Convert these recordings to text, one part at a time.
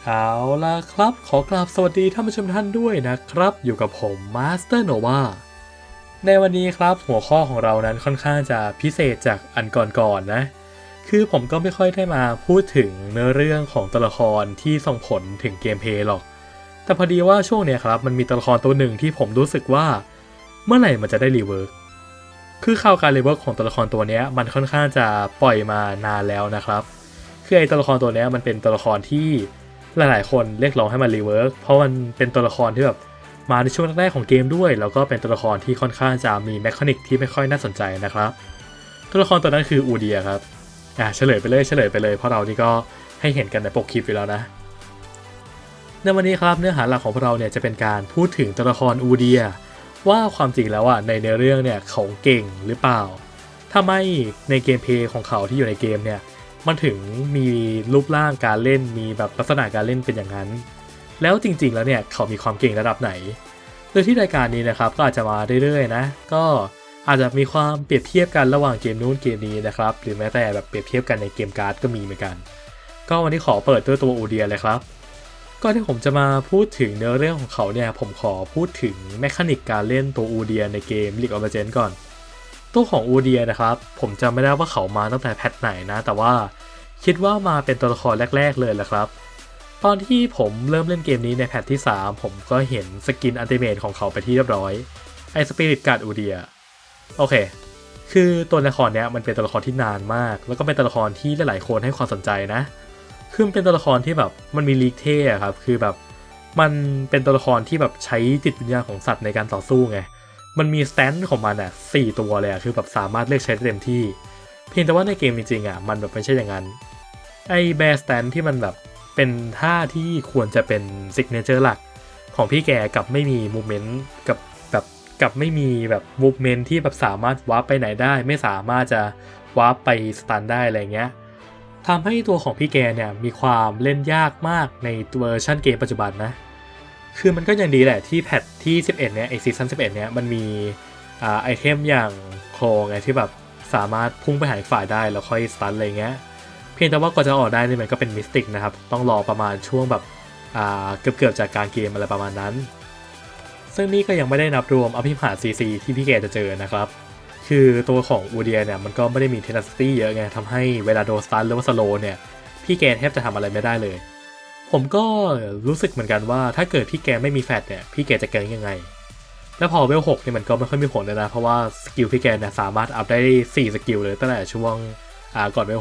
เอาล่ะครับขอกราบสวัสดีท่านผู้ชมท่านด้วยนะครับอยู่กับผมมาสเตอร์โนวาในวันนี้ครับหัวข้อของเรานั้นค่อนข้างจะพิเศษจากอันก่อนๆนะคือผมก็ไม่ค่อยได้มาพูดถึงเนื้อเรื่องของตัวละครที่ส่งผลถึงเกมเพลย์หรอกแต่พอดีว่าช่วงเนี้ยครับมันมีตัวละครตัวหนึ่งที่ผมรู้สึกว่าเมื่อไหร่มันจะได้รีเวิร์กคือข่าวการรีเวิร์กของตัวละครตัวนี้มันค่อนข้างจะปล่อยมานานแล้วนะครับคือไอ้ตัวละครตัวนี้มันเป็นตัวละครที่หลายๆคนเรียกร้องให้มันรีเวิร์กเพราะมันเป็นตัวละครที่แบบมาในช่วงแรกๆของเกมด้วยแล้วก็เป็นตัวละครที่ค่อนข้างจะมีแมคานิกที่ไม่ค่อยน่าสนใจนะครับตัวละครตัวนั้นคืออูเดียครับเฉลยไปเลยเพราะเรานี่ก็ให้เห็นกันในปกคลิปอยู่แล้วนะในวันนี้ครับเนื้อหาหลักของพวกเราเนี่ยจะเป็นการพูดถึงตัวละครอูเดียว่าความจริงแล้วในเนื้อเรื่องเนี่ยเขาเก่งหรือเปล่าถ้าไม่ในเกมเพลย์ของเขาที่อยู่ในเกมเนี่ยมันถึงมีรูปร่างการเล่นมีแบบลักษณะการเล่นเป็นอย่างนั้นแล้วจริงๆแล้วเนี่ยเขามีความเก่งระดับไหนโดยที่รายการนี้นะครับก็อาจจะมาเรื่อยๆนะก็อาจจะมีความเปรียบเทียบกันระหว่างเกมนู้นเกมนี้นะครับหรือแม้แต่แบบเปรียบเทียบกันในเกมการ์ดก็มีเหมือนกันก็วันนี้ขอเปิดด้วยตัวอูเดียเลยครับก่อนที่ผมจะมาพูดถึงเนื้อเรื่องของเขาเนี่ยผมขอพูดถึงแมคานิกการเล่นตัวอูเดียในเกม League of Legends ก่อนตัวของอูเดียนะครับผมจำไม่ได้ว่าเขามาตั้งแต่แพทไหนนะแต่ว่าคิดว่ามาเป็นตัวละครแรกๆเลยแหละครับตอนที่ผมเริ่มเล่นเกมนี้ในแพทที่3ผมก็เห็นสกินอัลติเมทของเขาไปที่เรียบร้อยไอสปิริตการ์ดอูเดียโอเคคือตัวละครเนี้ยมันเป็นตัวละครที่นานมากแล้วก็เป็นตัวละครที่หลายๆคนให้ความสนใจนะคือมันเป็นตัวละครที่แบบมันมีลีกเท่ครับคือแบบมันเป็นตัวละครที่แบบใช้จิตวิญญาณของสัตว์ในการต่อสู้ไงมันมีสแตนด์ของมัน4 ตัวเลยคือแบบสามารถเลือกใช้ได้เต็มที่เพียงแต่ว่าในเกมจริงๆมันแบบไม่ใช่อย่างนั้นไอ้แบร์สแตนด์ที่มันแบบเป็นท่าที่ควรจะเป็นซิกเนเจอร์หลักของพี่แกกับไม่มีมูฟเมนต์กับไม่มีแบบมูฟเมนต์ที่แบบสามารถวาร์ปไปไหนได้ไม่สามารถจะวาร์ปไปสตันได้อะไรเงี้ยทำให้ตัวของพี่แกเนี่ยมีความเล่นยากมากในตัวเวอร์ชันเกมปัจจุบันนะคือมันก็ยังดีแหละที่แพทที่11เนี่ยไอซีซั่น11เนี่ยมันมีไอเทมอย่างโครงไงที่แบบสามารถพุ่งไปหาอีกฝ่ายได้แล้วค่อยสตันอะไรเงี้ยเพียงแต่ว่าก่อนจะออกได้นี่มันก็เป็นมิสติกนะครับต้องรอประมาณช่วงแบบเกือบจากการเกมอะไรประมาณนั้นซึ่งนี่ก็ยังไม่ได้นับรวมอภิมหาซีซีที่พี่แกจะเจอนะครับคือตัวของอูเดียเนี่ยมันก็ไม่ได้มีเทนซิตี้เยอะไงทำให้เวลาโดนสตันหรือว่าสโลเนี่ยพี่แกแทบจะทำอะไรไม่ได้เลยผมก็รู้สึกเหมือนกันว่าถ้าเกิดพี่แกไม่มีแฟตเนี่ยพี่แกจะเก่งยังไงแล้วพอเวล6เนี่ยมันก็ไม่ค่อยมีผลเลยนะเพราะว่าสกิลพี่แกเนี่ยสามารถอัพได้4สกิลเลยตั้งแต่ช่วงก่อนเวล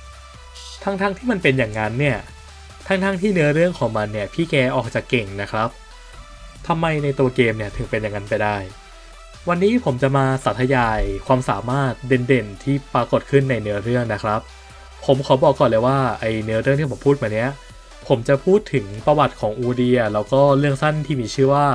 6ทั้งที่มันเป็นอย่างนั้นเนี่ยทั้งที่เนื้อเรื่องของมันเนี่ยพี่แกออกจะเก่งนะครับทำไมในตัวเกมเนี่ยถึงเป็นอย่างนั้นไปได้วันนี้ผมจะมาสาธยายความสามารถเด่นๆที่ปรากฏขึ้นในเนื้อเรื่องนะครับผมขอบอกก่อนเลยว่าไอเนื้อเรื่องที่ผมพูดมาเนี้ยผมจะพูดถึงประวัติของอูเดียแล้วก็เรื่องสั้นที่มีชื่อว่า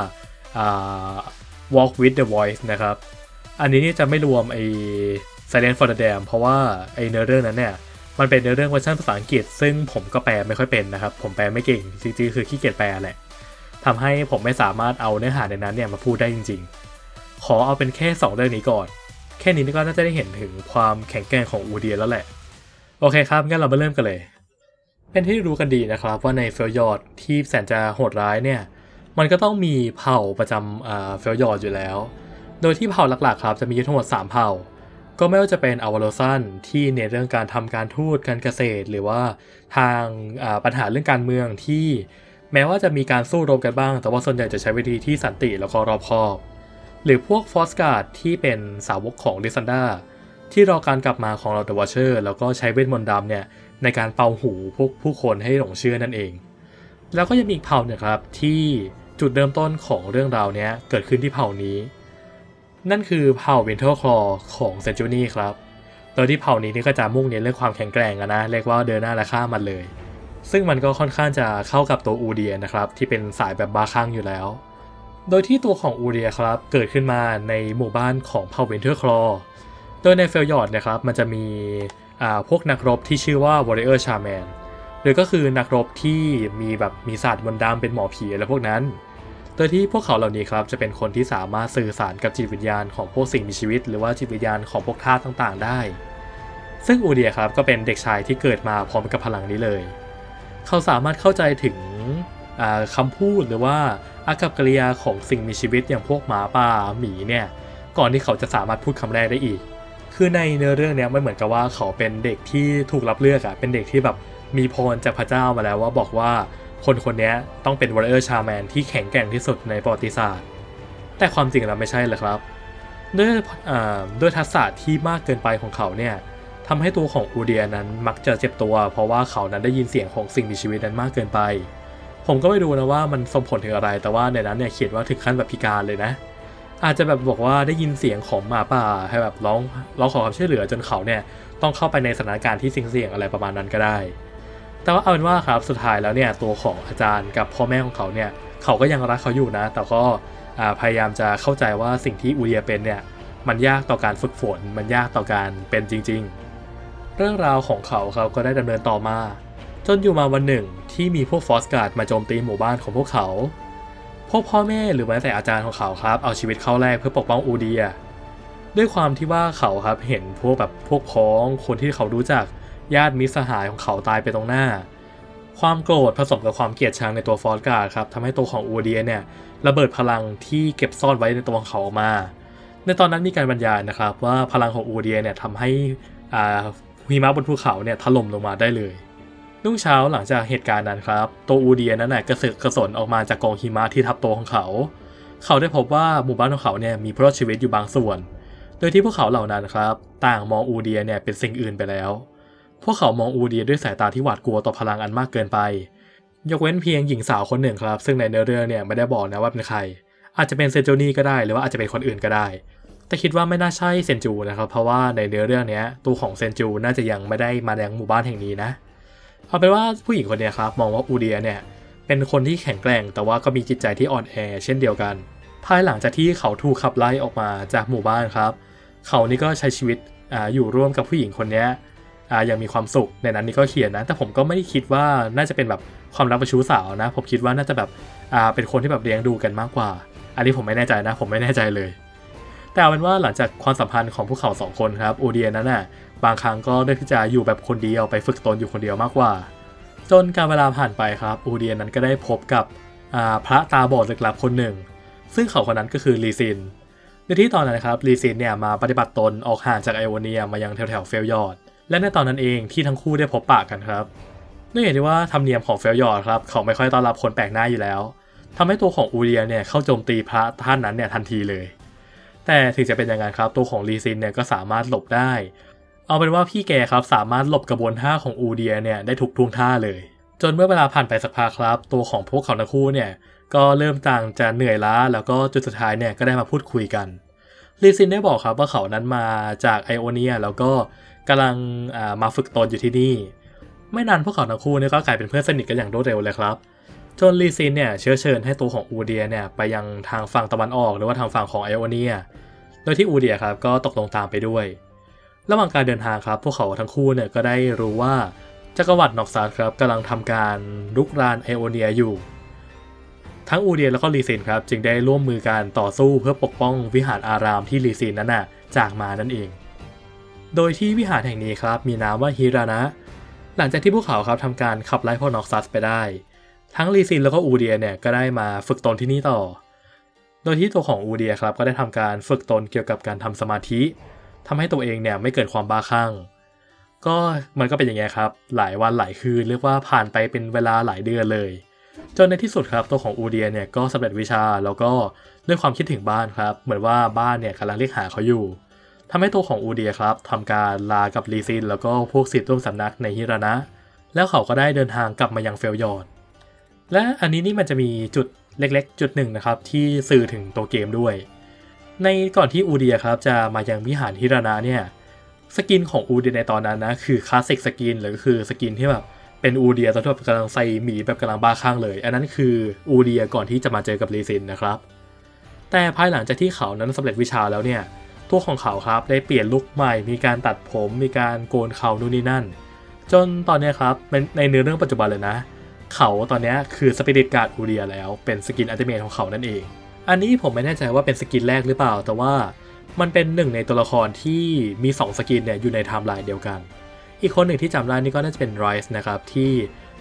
Walk with the Voice นะครับอันนี้นี่จะไม่รวมไอ Silent for the Dam เพราะว่าไอเนื้อเรื่องนั้นเนี่ยมันเป็นเนื้อเรื่องเวอร์ชันภาษาอังกฤษซึ่งผมก็แปลไม่ค่อยเป็นนะครับผมแปลไม่เก่งจริงๆคือขี้เกียจแปลแหละทำให้ผมไม่สามารถเอาเนื้อหาในนั้นเนี่ยมาพูดได้จริงๆขอเอาเป็นแค่2เรื่องนี้ก่อนแค่นี้ก็น่าจะได้เห็นถึงความแข็งแกร่งของอูเดียแล้วแหละโอเคครับงั้นเรามาเริ่มกันเลยเป็นที่รู้กันดีนะครับว่าในเฟลยอร์ดที่แสนจะโหดร้ายเนี่ยมันก็ต้องมีเผ่าประจำเฟลยอร์ดอยู่แล้วโดยที่เผ่าหลักๆครับจะมีทั้งหมด3เผ่าก็ไม่ว่าจะเป็นอวาโลซันที่เน้นเรื่องการทำการทูตการเกษตรหรือว่าทางปัญหาเรื่องการเมืองที่แม้ว่าจะมีการสู้รบกันบ้างแต่ว่าส่วนใหญ่จะใช้วิธีที่สันติแล้วก็รอบคอบหรือพวกฟอสการ์ดที่เป็นสาวกของลิซันดาที่รอการกลับมาของลอร์ดวอชเชอร์แล้วก็ใช้เวทมนต์ดำเนี่ยในการเป่าหูพวกผู้คนให้หลงเชื่อนั่นเองแล้วก็ยังมีอีกเผ่าเนี่ยครับที่จุดเริ่มต้นของเรื่องราวนี้เกิดขึ้นที่เผ่านี้นั่นคือเผ่าวินเทอร์คลอของเซนจูนี่ครับโดยที่เผ่านี้นี่ก็จะมุ่งเน้นเรื่องความแข็งแกร่งนะเรียกว่าเดินหน้าและฆ่ามันเลยซึ่งมันก็ค่อนข้างจะเข้ากับตัวอูเดียนะครับที่เป็นสายแบบบ้าคลั่งอยู่แล้วโดยที่ตัวของอูเดียครับเกิดขึ้นมาในหมู่บ้านของเผ่าวินเทอร์คลอโดยในเฟลยอร์ดนะครับมันจะมีพวกนักรบที่ชื่อว่า Warrior Shaman หรือก็คือนักรบที่มีศาสตร์มนต์ดำเป็นหมอผีอะไรพวกนั้นโดยที่พวกเขาเหล่านี้ครับจะเป็นคนที่สามารถสื่อสารกับจิตวิญญาณของพวกสิ่งมีชีวิตหรือว่าจิตวิญญาณของพวกธาตุต่างๆได้ซึ่งอูเดียครับก็เป็นเด็กชายที่เกิดมาพร้อมกับพลังนี้เลยเขาสามารถเข้าใจถึงคำพูดหรือว่าอากัปกิริยาของสิ่งมีชีวิตอย่างพวกหมาป่าหมีเนี่ยก่อนที่เขาจะสามารถพูดคำแรกได้อีกคือในเนื้อเรื่องเนี้ยมันเหมือนกับว่าเขาเป็นเด็กที่ถูกรับเลือกอะเป็นเด็กที่แบบมีพรจากพระเจ้ามาแล้วว่าบอกว่าคนนี้ต้องเป็นวอริเออร์ชาแมนที่แข็งแกร่งที่สุดในประวัติศาสตร์แต่ความจริงแล้วไม่ใช่เลยครับด้วยทักษะที่มากเกินไปของเขาเนี่ยทำให้ตัวของอูเดียนั้นมักจะเจ็บตัวเพราะว่าเขานั้นได้ยินเสียงของสิ่งมีชีวิตนั้นมากเกินไปผมก็ไม่รู้นะว่ามันส่งผลถึงอะไรแต่ว่าในนั้นเนี่ยเขียนว่าถึงขั้นแบบพิการเลยนะอาจจะแบบบอกว่าได้ยินเสียงของหมาป่าให้แบบร้องขอความช่วยเหลือจนเขาเนี่ยต้องเข้าไปในสถานการณ์ที่เสี่ยงอะไรประมาณนั้นก็ได้แต่ว่าเอาเป็นว่าครับสุดท้ายแล้วเนี่ยตัวของอาจารย์กับพ่อแม่ของเขาเนี่ยเขาก็ยังรักเขาอยู่นะแต่ก็พยายามจะเข้าใจว่าสิ่งที่อูเดียเป็นเนี่ยมันยากต่อการฝึกฝนมันยากต่อการเป็นจริงๆเรื่องราวของเขาก็ได้ดำเนินต่อมาจนอยู่มาวันหนึ่งที่มีพวกฟอสการ์ดมาโจมตีหมู่บ้านของพวกเขาพวกพ่อแม่หรือแม้แต่อาจารย์ของเขาครับเอาชีวิตเข้าแลกเพื่อปกป้องอูเดียด้วยความที่ว่าเขาครับเห็นพวกพ้องคนที่เขารู้จักญาติมิตรสหายของเขาตายไปตรงหน้าความโกรธผสมกับความเกลียดชังในตัวฟอสการ์ดครับทำให้ตัวของอูเดียเนี่ยระเบิดพลังที่เก็บซ่อนไว้ในตัวของเขาออกมาในตอนนั้นมีการบรรยายนะครับว่าพลังของอูเดียเนี่ยทำให้หิมะบนภูเขาเนี่ยถล่มลงมาได้เลยรุ่งเช้าหลังจากเหตุการณ์นั้นครับตัวอูเดียนั้นกระเสือกกระสนออกมาจากกองหิมะที่ทับตัวของเขาได้พบว่าหมู่บ้านของเขาเนี่ยมีผู้รอดชีวิตอยู่บางส่วนโดยที่พวกเขาเหล่านั้นครับต่างมองอูเดียเนี่ยเป็นสิ่งอื่นไปแล้วพวกเขามองอูเดียด้วยสายตาที่หวาดกลัวต่อพลังอันมากเกินไปยกเว้นเพียงหญิงสาวคนหนึ่งครับซึ่งในเนื้อเรื่องเนี่ยไม่ได้บอกนะว่าเป็นใครอาจจะเป็นเซนจูนี่ก็ได้หรือว่าอาจจะเป็นคนอื่นก็ได้แต่คิดว่าไม่น่าใช่เซนจูนะครับเพราะว่าในเนื้อเรื่องนี้ตัวของเซนจูน่าจะยังไม่ได้มายังหมู่บ้านแห่งนี้นะเอาเป็นว่าผู้หญิงคนนี้ครับมองว่าอูเดียเนี่ยเป็นคนที่แข็งแกร่งแต่ว่าก็มีจิตใจที่อ่อนแอเช่นเดียวกันภายหลังจากที่เขาถูกขับไล่ออกมาจากหมู่บ้านครับเขานี่ก็ใช้ชีวิตอยู่ร่วมกับผู้หญิงคนนี้ยังมีความสุขในนั้นนี่ก็เขียนนะแต่ผมก็ไม่ได้คิดว่าน่าจะเป็นแบบความรักประชู้สาวนะผมคิดว่าน่าจะแบบเป็นคนที่แบบเลี้ยงดูกันมากกว่าอันนี้ผมไม่แน่ใจนะผมไม่แน่ใจเลยแต่เอาเป็นว่าหลังจากความสัมพันธ์ของพวกเขา2คนครับอูเดียนั้นบางครั้งก็เลือกที่จะอยู่แบบคนเดียวไปฝึกตนอยู่คนเดียวมากกว่าจนการเวลาผ่านไปครับอูเดียนั้นก็ได้พบกับพระตาบอดลึกลับคนหนึ่งซึ่งเขาคนนั้นก็คือลีซินในที่ตอนนั้นครับลีซินเนี่ยมาปฏิบัติตนออกห่างจากไอโอเนียมายังแถวเฟลยอร์ดและในตอนนั้นเองที่ทั้งคู่ได้พบปะกันครับเนื่องจากว่าธรรมเนียมของเฟลยอร์ดครับเขาไม่ค่อยต้อนรับคนแปลกหน้าอยู่แล้วทำให้ตัวของอูเดียเนี่ยเข้าโจมตีพระท่านนั้นเนี่ยทันทีเลยแต่ถึงจะเป็นอย่างนั้นครับตัวของลีซินเนี่ยก็สามารถหลบได้เอาเป็นว่าพี่แกครับสามารถหลบกระบวนท่าของอูเดียเนี่ยได้ทุกท่วงท่าเลยจนเมื่อเวลาผ่านไปสักพักครับตัวของพวกเขาทั้งคู่เนี่ยก็เริ่มต่างจะเหนื่อยล้าแล้วก็จุดสุดท้ายเนี่ยก็ได้มาพูดคุยกันลีซินได้บอกครับว่าเขานั้นมาจากไอโอเนียแล้วก็กำลังมาฝึกตนอยู่ที่นี่ไม่นานพวกเขาทั้งคู่เนี่ยก็กลายเป็นเพื่อนสนิทกันอย่างรวดเร็วเลยครับจนลีซินเนี่ยเชื้อเชิญให้ตัวของอูเดียเนี่ยไปยังทางฝั่งตะวันออกหรือว่าทางฝั่งของไอโอเนียโดยที่อูเดียครับก็ตกลงตามไปด้วยระหว่างการเดินทางครับพวกเขาทั้งคู่เนี่ยก็ได้รู้ว่าจักรวรรดินอกซาร์ครับกำลังทำการรุกรานไอโอเนียอยู่ทั้งอูเดียแล้วก็ลีซินครับจึงได้ร่วมมือกันต่อสู้เพื่อปกป้องวิหารอารามที่ลีซินนั้นจากมานั่นเองโดยที่วิหารแห่งนี้ครับมีนามว่าฮิรานะหลังจากที่พวกเขาครับทำการขับไล่พวกนอกซัสไปได้ทั้งลีซินแล้วก็อูเดียเนี่ยก็ได้มาฝึกตนที่นี่ต่อโดยที่ตัวของอูเดียครับก็ได้ทำการฝึกตนเกี่ยวกับการทำสมาธิทำให้ตัวเองเนี่ยไม่เกิดความบ้าคลั่งก็มันก็เป็นอย่างเงี้ยครับหลายวันหลายคืนเรียกว่าผ่านไปเป็นเวลาหลายเดือนเลยจนในที่สุดครับตัวของอูเดียเนี่ยก็สำเร็จวิชาแล้วก็ด้วยความคิดถึงบ้านครับเหมือนว่าบ้านเนี่ยกำลังเรียกหาเขาอยู่ทำให้ตัวของอูเดียครับทำการลากับลีซินแล้วก็พวกศิษย์ร่วมสำนักในฮิรานะแล้วเขาก็ได้เดินทางกลับมายังเฟลยอร์ดและอันนี้นี่มันจะมีจุดเล็กๆจุดหนึ่งนะครับที่สื่อถึงตัวเกมด้วยในก่อนที่อูเดียครับจะมายังวิหารฮิรานะเนี่ยสกินของอูเดียในตอนนั้นนะคือคลาสสิกสกินหรือคือสกินที่แบบเป็นอูเดียตอนที่แบบกำลังใส่หมีแบบกำลังบ้าคลั่งเลยอันนั้นคืออูเดียก่อนที่จะมาเจอกับลีซินนะครับแต่ภายหลังจากที่เขานั้นสำเร็จวิชาแล้วเนี่ยตัวของเขาครับได้เปลี่ยนลุคใหม่มีการตัดผมมีการโกนเขานู่นนี่นั่นจนตอนนี้ครับในเนื้อเรื่องปัจจุบันเลยนะเขาตอนนี้คือสปิริตการ์ดอูเดียแล้วเป็นสกินอัลติเมทของเขานั่นเองอันนี้ผมไม่แน่ใจว่าเป็นสกินแรกหรือเปล่าแต่ว่ามันเป็นหนึ่งในตัวละครที่มี2สกินเนี่ยอยู่ในไทม์ไลน์เดียวกันอีกคนหนึ่งที่จำได้นี่ก็น่าจะเป็นไรส์นะครับที่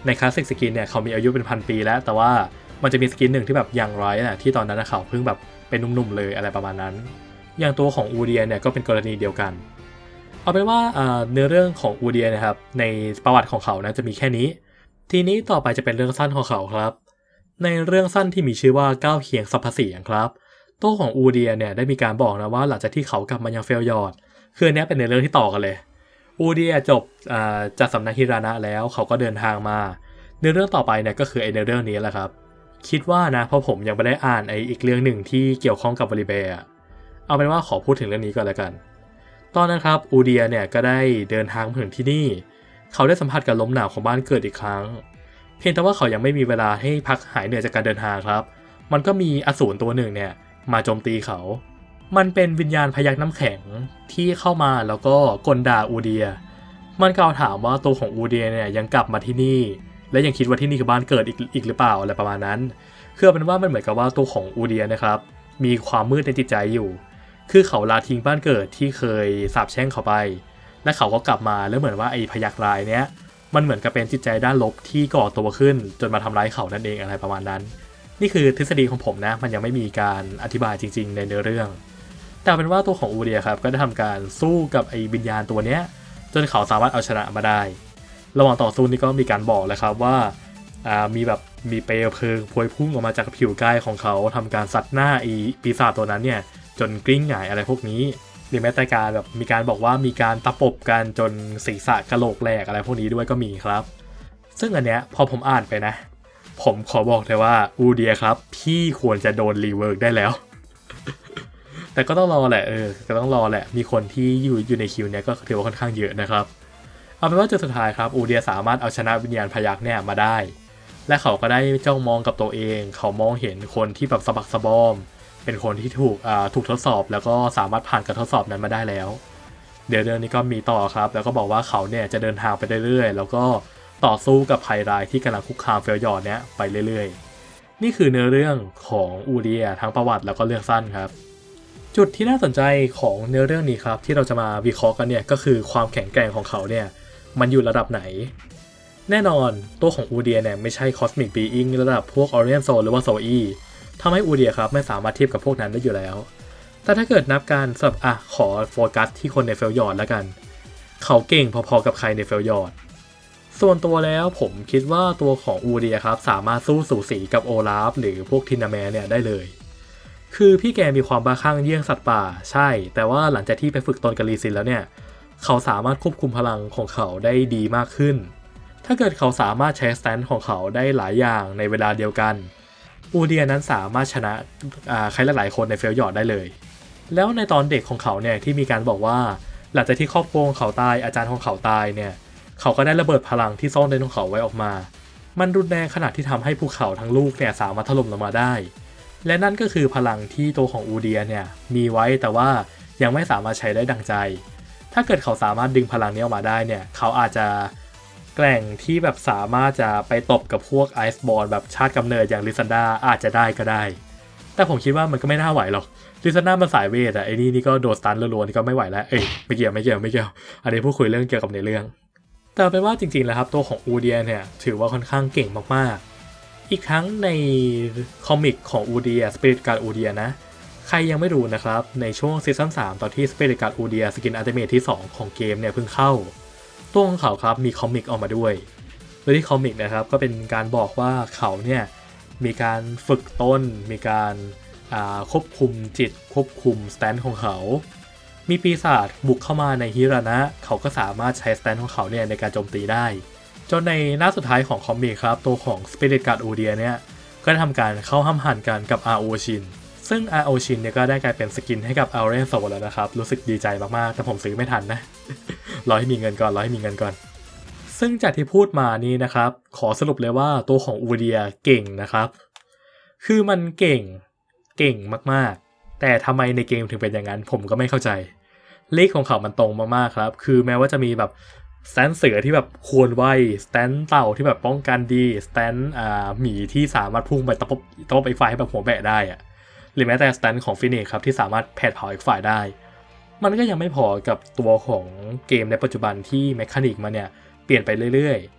ในคลาสสิกสกินเนี่ยเขามีอายุเป็นพันปีแล้วแต่ว่ามันจะมีสกินหนึ่งที่แบบยังไรนะที่ตอนนั้นเขาเพิ่งแบบเป็นหนุ่มๆเลยอะไรประมาณนั้นอย่างตัวของอูเดียเนี่ยก็เป็นกรณีเดียวกันเอาเป็นว่าเนื้อเรื่องของอูเดียนะครับในประวัติของเขานะจะมีแค่นี้ทีนี้ต่อไปจะเป็นเรื่องสั้นของเขาครับในเรื่องสั้นที่มีชื่อว่าก้าวเคียงสรรพเสียงครับตัวของอูเดียเนี่ยได้มีการบอกนะว่าหลังจากที่เขากลับมายังเฟลยอร์ดคืออันนี้เป็นในเรื่องที่ต่อกันเลยอูเดียจบจากสำนักฮิรานะแล้วเขาก็เดินทางมาในเรื่องต่อไปเนี่ยก็คือในเรื่องนี้แหละครับคิดว่านะเพราะผมยังไม่ได้อ่านอีกเรื่องหนึ่งที่เกี่ยวข้องกับวอลิเบร์เอาเป็นว่าขอพูดถึงเรื่องนี้ก่อนละกันตอนนั้นครับอูเดียเนี่ยก็ได้เดินทางมาถึงที่นี่เขาได้สัมผัสกับลมหนาวของบ้านเกิดอีกครั้งเพียงแต่ว่าเขายังไม่มีเวลาให้พักหายเหนื่อยจากการเดินทางครับมันก็มีอสูรตัวหนึ่งเนี่ยมาโจมตีเขามันเป็นวิญญาณพยักน้ำแข็งที่เข้ามาแล้วก็กลด่าอูเดียมันกล่าวถามว่าตัวของอูเดียเนี่ยยังกลับมาที่นี่และยังคิดว่าที่นี่คือบ้านเกิดอีกหรือเปล่าอะไรประมาณนั้นคือเป็นว่ามันเหมือนกับว่าตัวของอูเดียนะครับมีความมืดในจิตใจอยู่คือเขาลาทิ้งบ้านเกิดที่เคยสาปแช่งเขาไปและเขาก็กลับมาแล้วเหมือนว่าไอ้พยักรายเนี้ยมันเหมือนกับเป็นจิตใจด้านลบที่ก่อตัวขึ้นจนมาทำร้ายเขานั่นเองอะไรประมาณนั้นนี่คือทฤษฎีของผมนะมันยังไม่มีการอธิบายจริงๆในเนื้อเรื่องแต่เป็นว่าตัวของอูเดียครับก็ได้ทำการสู้กับไอ้วิญญาณตัวเนี้ยจนเขาสามารถเอาชนะมาได้ระหว่างต่อสู้นี่ก็มีการบอกเลยครับว่ามีเปลวเพลิงพวยพุ่งออกมาจากผิวกายของเขาทำการซัดหน้าไอ้ปีศาจตัวนั้นเนี่ยจนกลิ้งหงายอะไรพวกนี้หรือแม้แต่การแบบมีการบอกว่ามีการตะปบกันจนศีรษะกะโหลกแหลกอะไรพวกนี้ด้วยก็มีครับซึ่งอันเนี้ยพอผมอ่านไปนะผมขอบอกเลยว่าอูเดียครับพี่ควรจะโดนรีเวิร์กได้แล้ว แต่ก็ต้องรอแหละก็ต้องรอแหละมีคนที่อยู่ในคิวเนี้ยก็ถือว่าค่อนข้างเยอะนะครับเอาเป็นว่าจุดสุดท้ายครับอูเดียสามารถเอาชนะวิญญาณพยักเนี่ยมาได้และเขาก็ได้จ้องมองกับตัวเองเขามองเห็นคนที่แบบสะบักสะบอมเป็นคนที่ถูกทดสอบแล้วก็สามารถผ่านการทดสอบนั้นมาได้แล้วเดี๋ยวเรื่องนี้ก็มีต่อครับแล้วก็บอกว่าเขาเนี่ยจะเดินทางไปเรื่อยๆแล้วก็ต่อสู้กับภัยร้ายที่กำลังคุกคามเฟลยอร์ดเนี่ยไปเรื่อยๆนี่คือเนื้อเรื่องของอูเดียทั้งประวัติแล้วก็เรื่องสั้นครับจุดที่น่าสนใจของเนื้อเรื่องนี้ครับที่เราจะมาวิเคราะห์กันเนี่ยก็คือความแข็งแกร่งของเขาเนี่ยมันอยู่ระดับไหนแน่นอนตัวของอูเดียเนี่ยไม่ใช่คอสมิกบีอิงระดับพวกออเรียนโซหรือว่าโซอีทำให้อูเดียครับไม่สามารถเทียบกับพวกนั้นได้อยู่แล้วแต่ถ้าเกิดนับการขอโฟกัสที่คนในเฟลยอร์ดแล้วกันเขาเก่งพอๆกับใครในเฟลยอร์ดส่วนตัวแล้วผมคิดว่าตัวของอูเดียครับสามารถสู้สูสีกับโอลาฟหรือพวกทินาแมนเนี่ยได้เลยคือพี่แกมีความบ้าคลั่งเยี่ยงสัตว์ป่าใช่แต่ว่าหลังจากที่ไปฝึกตนกับลีซินแล้วเนี่ยเขาสามารถควบคุมพลังของเขาได้ดีมากขึ้นถ้าเกิดเขาสามารถใช้สแตนของเขาได้หลายอย่างในเวลาเดียวกันอูเดียนั้นสามารถชนะใครหลายๆคนในเฟลยอร์ดได้เลยแล้วในตอนเด็กของเขาเนี่ยที่มีการบอกว่าหลังจากที่ครอบครัวของเขาตายอาจารย์ของเขาตายเนี่ยเขาก็ได้ระเบิดพลังที่ซ่อนในของเขาไว้ออกมามันรุนแรงขนาดที่ทำให้ภูเขาทั้งลูกเนี่ยสามารถถล่มลงมาได้และนั่นก็คือพลังที่ตัวของอูเดียเนี่ยมีไว้แต่ว่ายังไม่สามารถใช้ได้ดังใจถ้าเกิดเขาสามารถดึงพลังนี้ออกมาได้เนี่ยเขาอาจจะแกร่งที่แบบสามารถจะไปตบกับพวกไอซ์บอลแบบชาติกำเนิดอย่างลิซันดาอาจจะได้ก็ได้แต่ผมคิดว่ามันก็ไม่น่าไหวหรอกลิซันดามันสายเวทไอ้นี่ก็โดดสตันรัวๆนี่ก็ไม่ไหวแล้วไม่เกี่ยวอันนี้พูดคุยเรื่องเกี่ยวกับในเรื่องแต่เป็นว่าจริงๆแล้วครับตัวของอูเดียเนี่ยถือว่าค่อนข้างเก่งมากๆอีกทั้งในคอมิกของอูเดียสปิริตการ์ดอูเดียนะใครยังไม่รู้นะครับในช่วงซีซั่น3ตอนที่สปิริตการ์ดอูเดียสกินอัลติเมทที่2ของเกมเนี่ยเพิ่งเข้าตัวของเขาครับมีคอมิกออกมาด้วยโดยที่คอมิกนะครับก็เป็นการบอกว่าเขาเนี่ยมีการฝึกต้นมีการควบคุมจิตควบคุมสแตนของเขามีปีศาจบุกเข้ามาในฮิรานะเขาก็สามารถใช้สแตนของเขาเนี่ยในการโจมตีได้จนในหน้าสุดท้ายของคอมิกครับตัวของสปิริตการ์ดอูเดียเนี่ยก็ทำการเข้าห้ำหั่นกันกับอาโอชินซึ่งอาโอชินเนี่ยก็ได้กลายเป็นสกินให้กับอัลเรนโซแล้วนะครับรู้สึกดีใจมากๆแต่ผมซื้อไม่ทันนะ รอให้มีเงินก่อนซึ่งจากที่พูดมานี้นะครับขอสรุปเลยว่าตัวของอูเดียเก่งนะครับคือมันเก่งมากๆแต่ทำไมในเกมถึงเป็นอย่างนั้นผมก็ไม่เข้าใจเลขของเขามันตรงมากๆครับคือแม้ว่าจะมีแบบสแตนเสือที่แบบควรไวสแตนเต่าที่แบบป้องกันดีสแตนหมีที่สามารถพุ่งไปตะปบไอ้ไฟให้แบบหัวแบะได้อะหรือแม้แต่สแตนของฟินิกครับที่สามารถแผดเผาอีกฝ่ายได้มันก็ยังไม่พอกับตัวของเกมในปัจจุบันที่แมคานิกมันเนี่ยเปลี่ยนไปเรื่อยๆ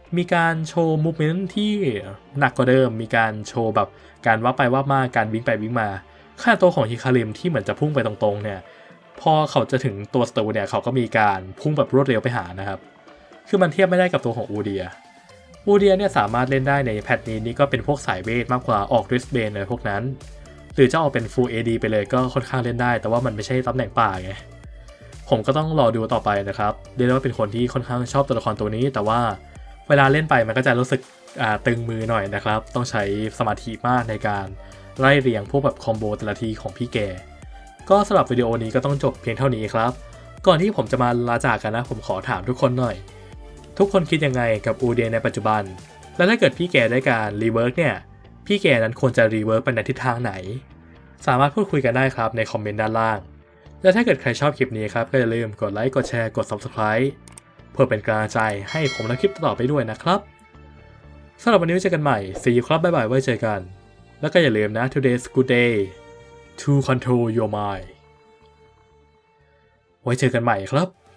มีการโชว์มูฟเมนต์ที่หนักกว่าเดิมมีการโชว์แบบการว่าไปว่ามาการวิ่งไปวิ่งมาค่าตัวของฮิคาริมที่เหมือนจะพุ่งไปตรงๆเนี่ยพอเขาจะถึงตัวศัตรูเนี่ยเขาก็มีการพุ่งแบบรวดเร็วไปหานะครับคือมันเทียบไม่ได้กับตัวของอูเดียเนี่ยสามารถเล่นได้ในแพทนี้ก็เป็นพวกสายเวทมากกว่าออกริสเบนอะไรพวกนั้นหรือจะออกเป็น Full AD ไปเลยก็ค่อนข้างเล่นได้แต่ว่ามันไม่ใช่ตำแหน่งป่าไงผมก็ต้องรอดูต่อไปนะครับเรียกได้ว่าเป็นคนที่ค่อนข้างชอบตัวละครตัวนี้แต่ว่าเวลาเล่นไปมันก็จะรู้สึกตึงมือหน่อยนะครับต้องใช้สมาธิมากในการไล่เรียงพวกแบบคอมโบแต่ละทีของพี่แกก็สำหรับวิดีโอนี้ก็ต้องจบเพียงเท่านี้ครับก่อนที่ผมจะมาลาจากกันนะผมขอถามทุกคนหน่อยทุกคนคิดยังไงกับอูเดียในปัจจุบันและถ้าเกิดพี่แกได้การรีเวิร์กเนี่ยพี่แกนั้นควรจะรีเวิร์กไปในทิศทางไหนสามารถพูดคุยกันได้ครับในคอมเมนต์ด้านล่างและถ้าเกิดใครชอบคลิปนี้ครับก็อย่าลืมกดไลค์กดแชร์กด Subscribe เพื่อเป็นกำลังใจให้ผมและคลิปต่อไปด้วยนะครับสำหรับวันนี้ไว้เจอกันใหม่ See you ครับบ๊ายบายไว้เจอกันแล้วก็อย่าลืมนะ Today's good day to control your mind ไว้เจอกันใหม่ครับ